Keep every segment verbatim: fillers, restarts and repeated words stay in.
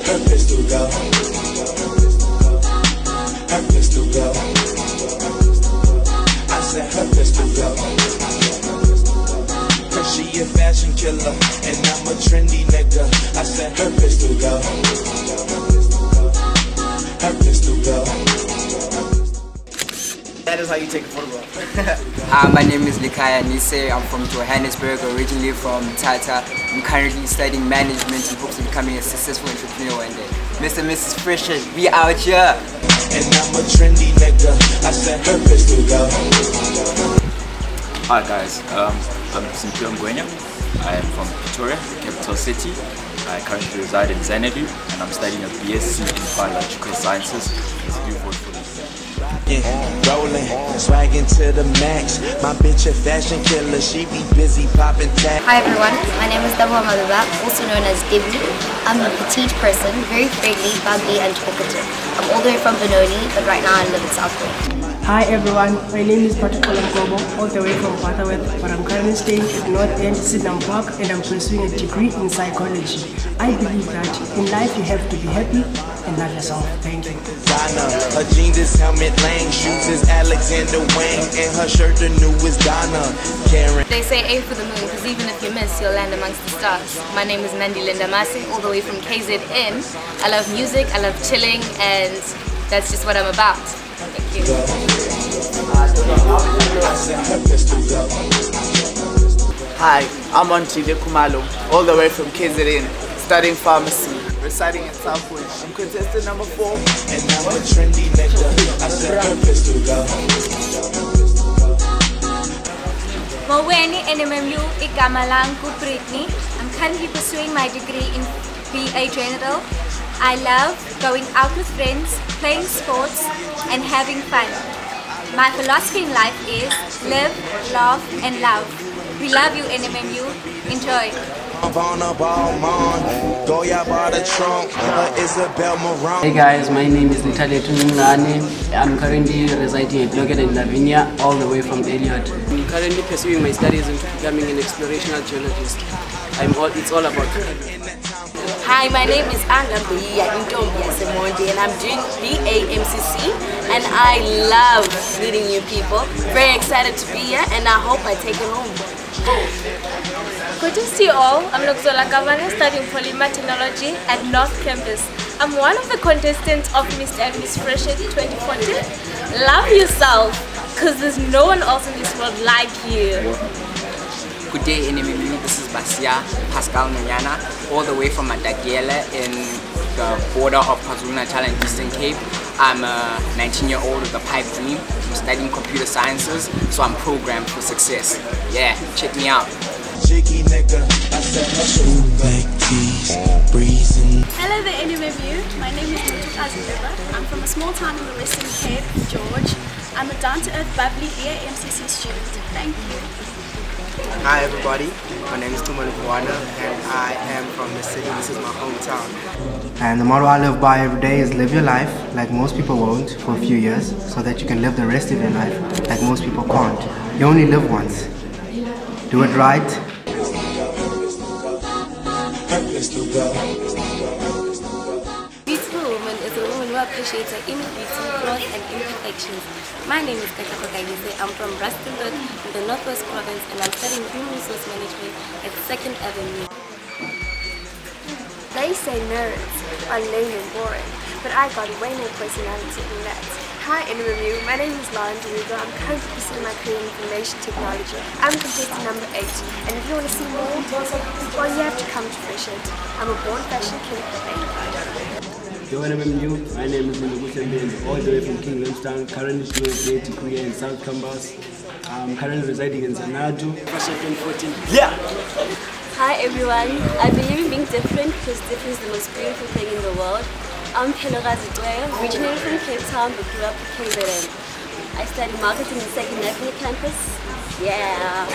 her pistol go. Her pistol go. I said her pistol go. Cause she a fashion killer and I'm a trendy nigga. I said her pistol go. Her pistol go. That is how you take a photograph. uh, my name is Likaya Nise. I'm from Johannesburg, originally from Tata. I'm currently studying management in hopes of becoming a successful entrepreneur one day. Mr Ms Freshette, we out here. And I'm a trendy nigga. I said her pistol go. Hi guys, um, I'm Mr Ms I am from Pretoria, the capital city. I currently reside in Xanadu and I'm studying a B S c in biological sciences. It's beautiful for me. Yeah, rolling, swagging to the max. My bitch a fashion killer, she be busy popping tags. Hi everyone, my name is Dabo Madaba, also known as Debbie. I'm a petite person, very friendly, bubbly and talkative. I'm all the way from Benoni, but right now I live in South Bay. Hi everyone, my name is Patrick Ngobo, all the way from Butterworth, but I'm currently staying at North End, Sydney Park, and I'm pursuing a degree in psychology. I believe that in life you have to be happy and love yourself. Thank you. Donna, her jeans is Helmet Lang, shoes is Alexander Wang, and her shirt the newest Donna. Karen. They say aim for the moon, because even if you miss, you'll land amongst the stars. My name is Nandi Linda Masi, all the way from K Z N. I love music, I love chilling, and that's just what I'm about. Thank you. Hi, I'm Antide Kumalo, all the way from K Z N, studying pharmacy, residing in Southwood. I'm contestant number four. And I'm a trendy nigga. I said her pistol go. Mawene N M M U igama langu Britney. I'm currently pursuing my degree in B A General. I love going out with friends, playing sports, and having fun. My philosophy in life is live, laugh, and love. We love you, N M M U. Enjoy. Hey guys, my name is Natalia Tunungane. I'm currently residing at Logan in Lavinia, all the way from Elliot. I'm currently pursuing my studies into becoming an explorational geologist. I'm all, it's all about Hi, my name is Anga Buia Intombia Semonde and I'm doing B A M C C and I love meeting new people. Very excited to be here and I hope I take it home. Good to see you all. I'm Lokzola Gavana, studying polymer technology at North Campus. I'm one of the contestants of Mr Ms Freshette twenty fourteen. Love yourself, because there's no one else in this world like you. Good day N M M U, this is Basia Pascal Munyana, all the way from Madagele in the border of KwaZulu-Natal and Eastern Cape. I'm a nineteen year old with a pipe dream. I'm studying computer sciences, so I'm programmed for success. Yeah, check me out. Hello there N M M U, my name is Nujut Azibeba. I'm from a small town in the Western Cape, George. I'm a down-to-earth, bubbly B A M C C student. Thank you. Hi everybody, my name is Tuman Kuana and I am from the city. This is my hometown. And the motto I live by every day is live your life like most people won't for a few years, so that you can live the rest of your life like most people can't. You only live once. Do it right. Beautiful woman is a woman who appreciates her inner beauty, flaws and imperfections. My name is Kakako Kailise. I'm from Rustenburg in the Northwest Province and I'm studying Human Resource Management at second Avenue. They say nerds are lame and boring, but I got way more personality than that. Hi N M M U, my name is Lauren DeRugo. I'm currently pursuing my career in information technology. I'm contestant number eight, and if you want to see more, well, you have to come to Freshette. I'm a born fashion king. Yo N M M U, my name is Linda Butembe, all the way from King Williamstown, currently doing a great degree in South Campus. I'm currently residing in Xanadu. Freshette twenty fourteen. Yeah! Hi everyone, I believe in being different because different is the most beautiful thing in the world. I'm Pelogazi Dwyer, originally from Cape Town but grew up in K Z N. I study marketing in the second Avenue campus. Yeah!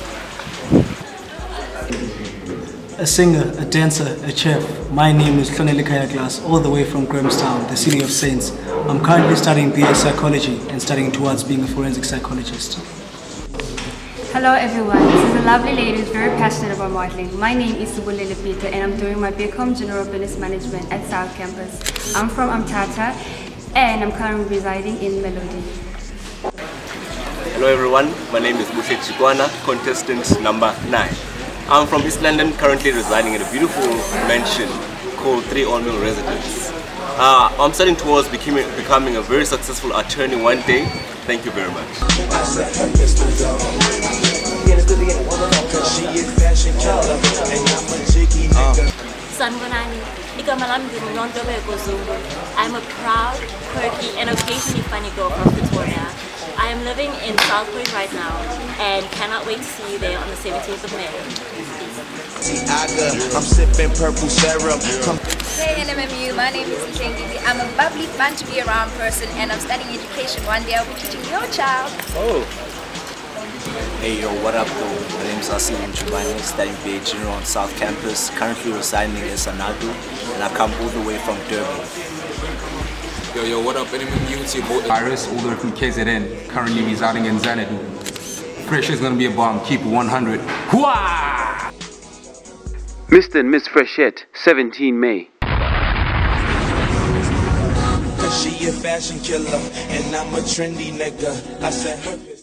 A singer, a dancer, a chef. My name is Hloneli Kaya Glass, all the way from Grahamstown, the city of saints. I'm currently studying B A Psychology and studying towards being a forensic psychologist. Hello everyone, this is a lovely lady who's very passionate about modeling. My name is Subulele Peter and I'm doing my B Com General Business Management at South Campus. I'm from Amtata and I'm currently residing in Melody. Hello everyone, my name is Bushe Chikwana, contestant number nine. I'm from East London, currently residing in a beautiful mansion called Three All Mill Residence. Uh, I'm studying towards becoming, becoming a very successful attorney one day. Thank you very much. Sangonani, I'm a proud, quirky, and occasionally funny girl from Pretoria. I am living in South Point right now and cannot wait to see you there on the seventeenth of May. I'm sipping purple syrup. Hey N M M U, my name is Isango. I'm a bubbly, fun to be around person and I'm studying education. One day I'll be teaching your child. Oh. Hey yo, what up though? My name is Isango Gate, studying B A General on South Campus, currently residing in Isango, and I come all the way from Durban. Yo, yo, what up, N M M U? It's your boy Iris, all the way from K Z N, currently residing in Xanadu. Freshette's gonna be a bomb, keep it one hundred. Hooah! Mr Ms Freshette, seventeenth May. Cause she a fashion killer and I'm a trendy nigga. I said her